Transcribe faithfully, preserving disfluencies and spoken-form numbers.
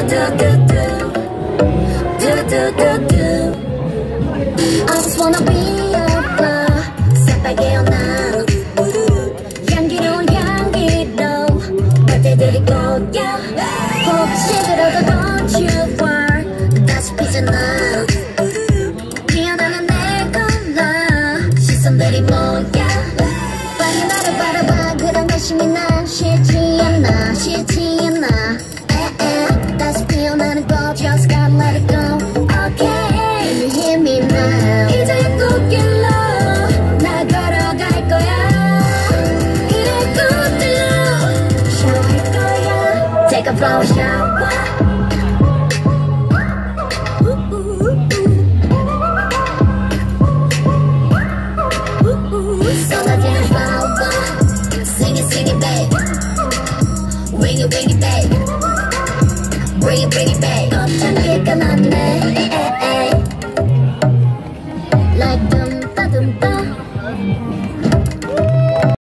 I just wanna be a flower 새빨개 연한 향기로운 향기로 벌떼들이 꽃야 혹시 들어도 don't you worry 다시 피잖아 피어나는 내 컬러 시선들이 모여 빨리 나를 바라봐 그런 관심이 난 싫지 않아 싫지 않아 에에 다시 피어나는 꽃 just gotta let it go okay Can you hear me now 이제 꽃길로 나 걸어갈 거야 그래 꽃들로 샤워할 거야 Take a flower shower 쏟아지는 flower Sing it sing it babe Ring it ring it babe Bring it bring it babe 꽃향기가 났네 에에